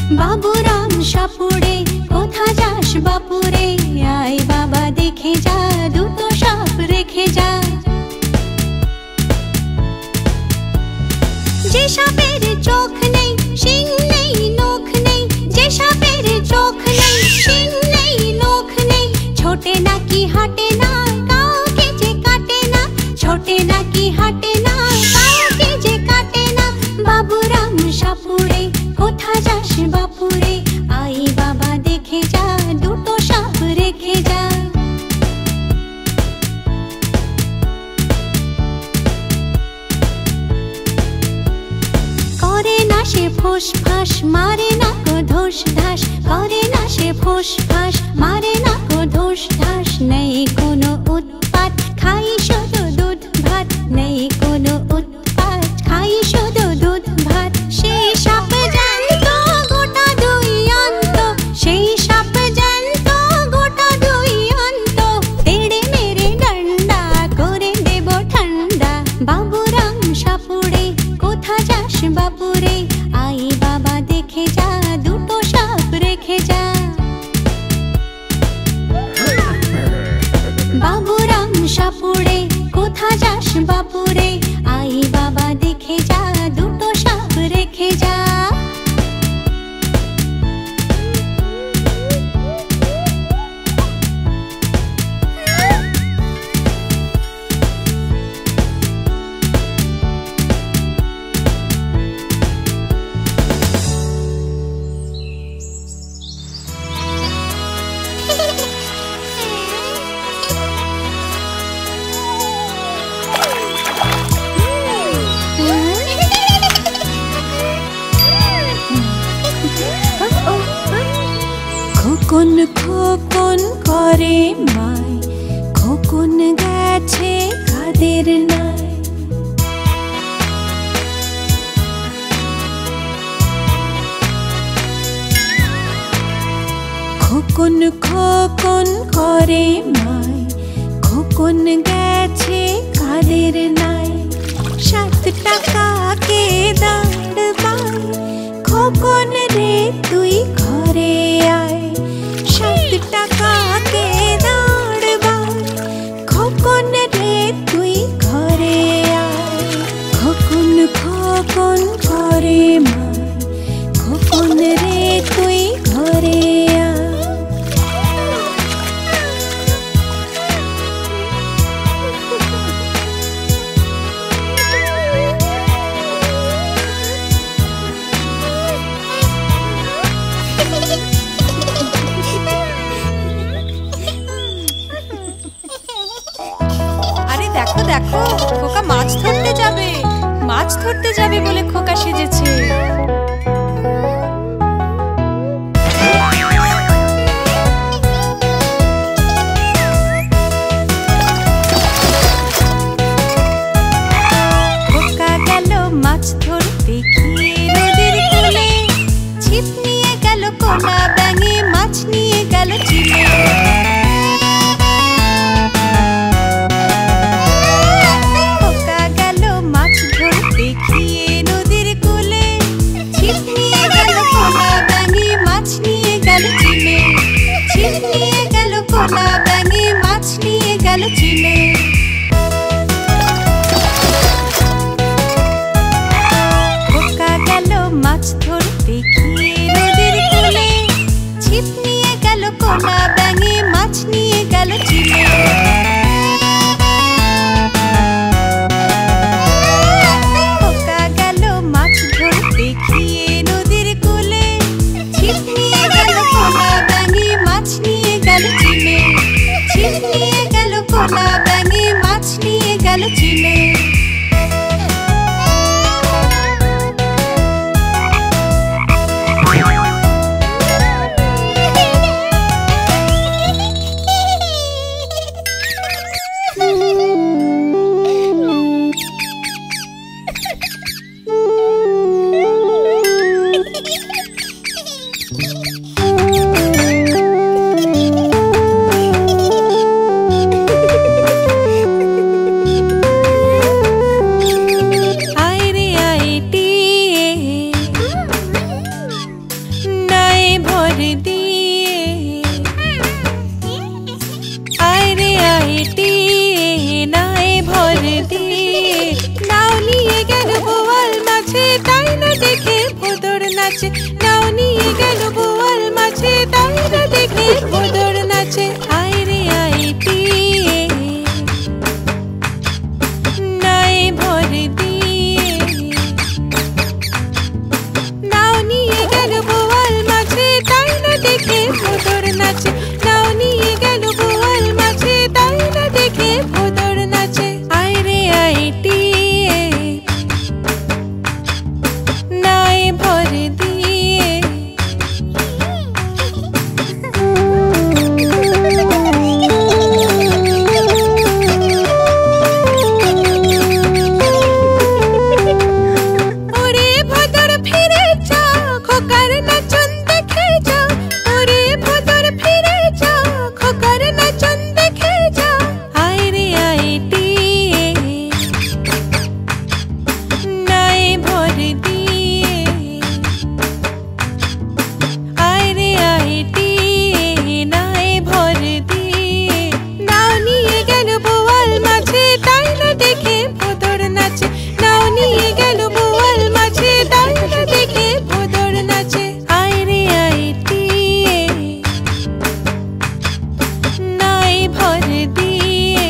বাবুরাম সাপুড়ে কোথা যাস বাপুরে, আয় বাবা দেখে যা, দুটো সাপ রেখে যা। যে সাপের চোখ নেই, শিং নেই, নখ নেই, যে সাপের চোখ নেই, শিং নেই, নখ নেই, ছোটে নাকি হাঁটে না, কাউকে যে কাটে না, ছোটে নাকি হাঁটে না, কাউকে যে কাটে না। বাবুরাম সাপুড়ে কোথা যাস বাপুরে, আই বাবা দেখে যা, দুটো সাপ রেখে যা। করে না সে ফোঁস ফাঁস, মারে না কো ধোস ধাস, করে না সে ফোঁস ফাঁস, মারে না কো ধোস ধাস। নেই কোনো উৎপাত, খাই শুধু দুধ ভাত, নেই কোনো উৎপাত, খাই শুধু দুধ ভাত। সেই সাপ জ্যান্ত গোটা দুই অন্ত, সেই সাপ জ্যান্ত গোটা দুই অন্ত, তেড়ে মেরে ডান্ডা করে দেব ঠান্ডা। বাবুরাম সাপুড়ে কোথা যাস বাপুরে, আই বাবা দেখে যা, দুটো সাপ রেখে যা। বাবুরাম সাপুড়ে কোথা যাস বাপুরে, আই বাবা দেখে যা, দুটো সাপ রেখে যা। খোকন খোকন করে মায়, খোকন গেছে কাদের নাই। খোকন খোকন করে মায়, খোকন গেছে কাদের নাই। 7 টাকাকে দাঁড়বাই, খোকন রে তুই ঘরে আয়। 7 টাকাকে দাঁড়বাই, খোকন রে তুই ঘরে আয়। খোকন খোকন করে মায়, খোকন রে তুই ঘরে আয়। নাচে, নাও নিয়ে গেল বোয়াল মাছে, তাই না দেখে ভোদর নাচে। আয় রে আয় টিয়ে নাই ভর দিয়ে, নাও নিয়ে গেল বোয়াল মাছে, তাই না দেখে ভোদর নাচে, নাও নিয়ে গেল বোয়াল মাছে, তাই না দেখে ভোদর নাচে। আয় রে আয় টিয়ে নাই ভর দিয়ে। ওরে ভোদর ফিরে যা, খোকার নাচন দেখে যা, ওরে ভোদর ফিরে যা, খোকার নাচন দেখে যা। আয় রে আয় টিয়ে নাই ভর দিয়ে, আয় রে আয় টিয়ে নাই ভর দিয়ে। নাও নিয়ে গেল বোয়াল মাছে, তাই না দেখে ভোদর নাচে, নাও নিয়ে গেল বোয়াল মাছে, তাই না দেখে ভোদর নাচে। আয় রে আয় টিয়ে নাই ভর দিয়ে।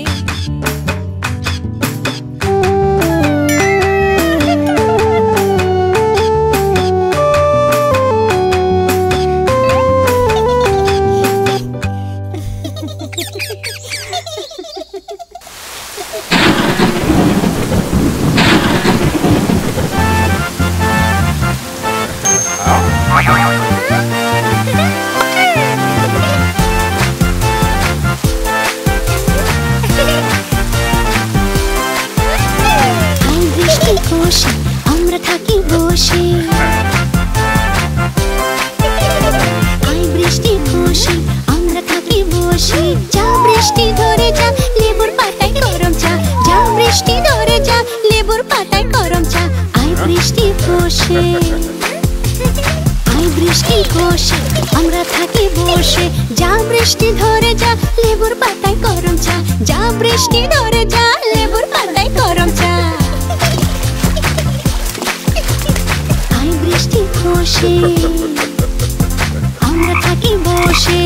আই বৃষ্টি বসে আমরা থাকি বসে, আই বৃষ্টি বসে আমরা থাকি বসে। যা বৃষ্টি ধরে যা, লেবুর পাতায় গরম চা, যা বৃষ্টি ধরে যা, লেবুর পাতায় গরম চা। আই বৃষ্টি বসে, আই বৃষ্টি বসে আমরা থাকি বসে। যা বৃষ্টি ধরে যা, লেবুর পাতায় গরম চা, যা বৃষ্টি ধরে যা, লেবুর পাতায় গরম চা। আই বৃষ্টি বসে আমরা থাকি বসে।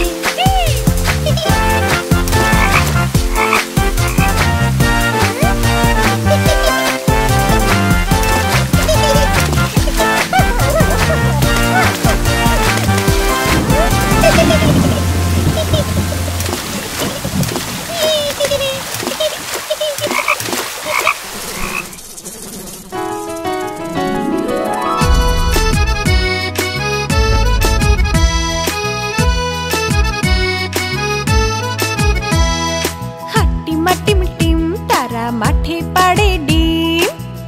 মাঠে পাড়ে ডিম,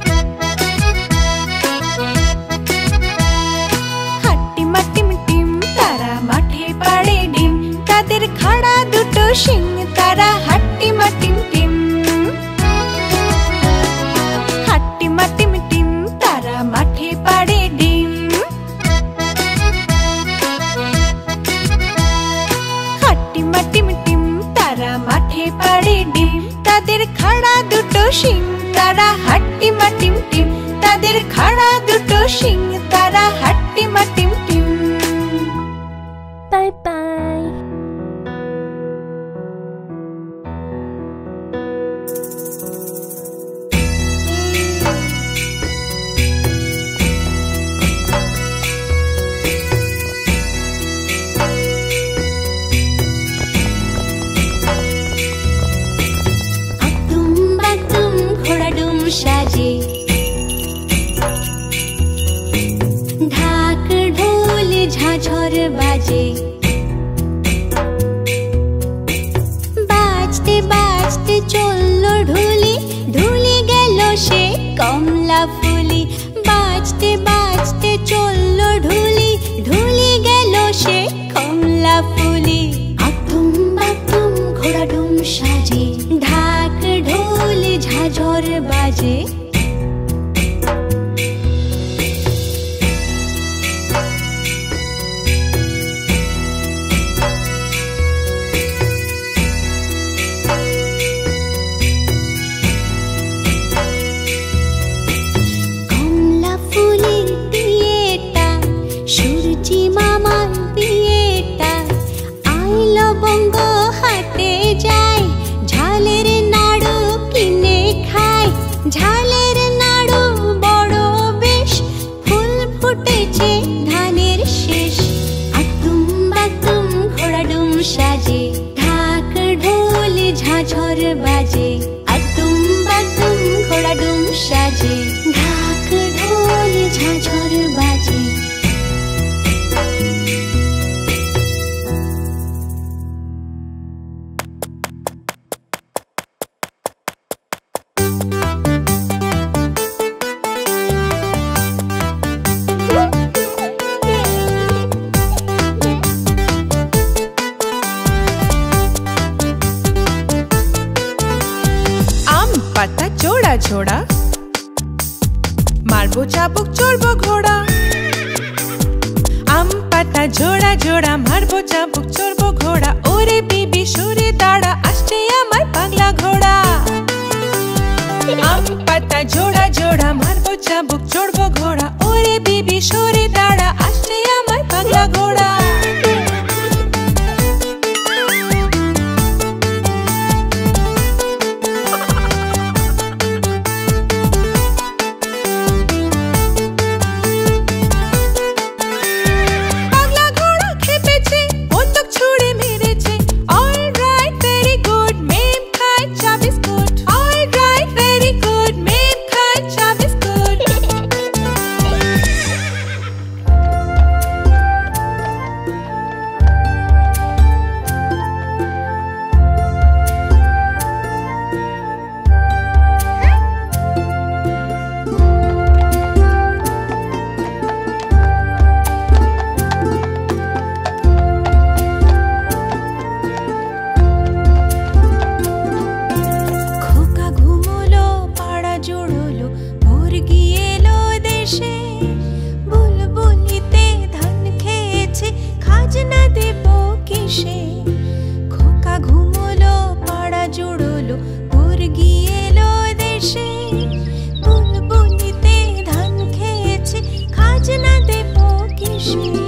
হাট্টিমা টিম টিম তারা মাঠে পাড়ে ডিম, তাদের খাড়া দুটো শিং, তারা হাট্টিমা টিম টিম। হাট্টিমা টিম টিম তারা মাঠে পাড়ে ডিম, হাট্টিমা টিম টিম তারা মাঠে পাড়ে ডিম, তাদের খাড়া দুটো শিং, তারা হাট্টিমা টিম টিম, তাদের খাড়া দুটো শিং, তারা হাট্টিমা টিম টিম। Bye bye. সাজে ঢাক ঢোল ঝাঝর বাজে, বাজতে বাজতে চললো ঢুলি, ঢুলি গেল সে কমলা ফুলি। বাজতে বাজতে চললো ঢুলি, ঢুলি গেল সে কমলা ফুলি। আতুম বাতুম ঘোড়া ডুম সাজে, ঢাক ঢোল ঝাঝর বাজে। কমলা ফুলি ফুটেছে ধানের শেষ। আতুম বাতুম ঘোড়াডুম সাজে, ঢাক ঢোল ঝাঁঝর বাজে। আতুম বাতুম ঘোড়াডুম সাজে, ঢাক ঢোল ঝাঁঝর বাজে। পাতা জোড়া জোড়া, মারবো চাবুক চড়বো ঘোড়া। আম পাতা জোড়া জোড়া, মারবো চাবুক চড়বো ঘোড়া। ওরে বিবি সরে দাঁড়া, আসছে আমার পাগলা ঘোড়া। আম পাতা জোড়া জোড়া, মারবো চাবুক চড়বো ঘোড়া। ওরে বিবি সরে দাঁড়া, আসছে আমার পাগলা ঘোড়া। খোকা ঘুমোলো পাড়া জুড়োলো, ভোর গিয়ে এলো দেশে। বুলবুলিতে ধান খেয়েছে, খাজনা দেব কিসে।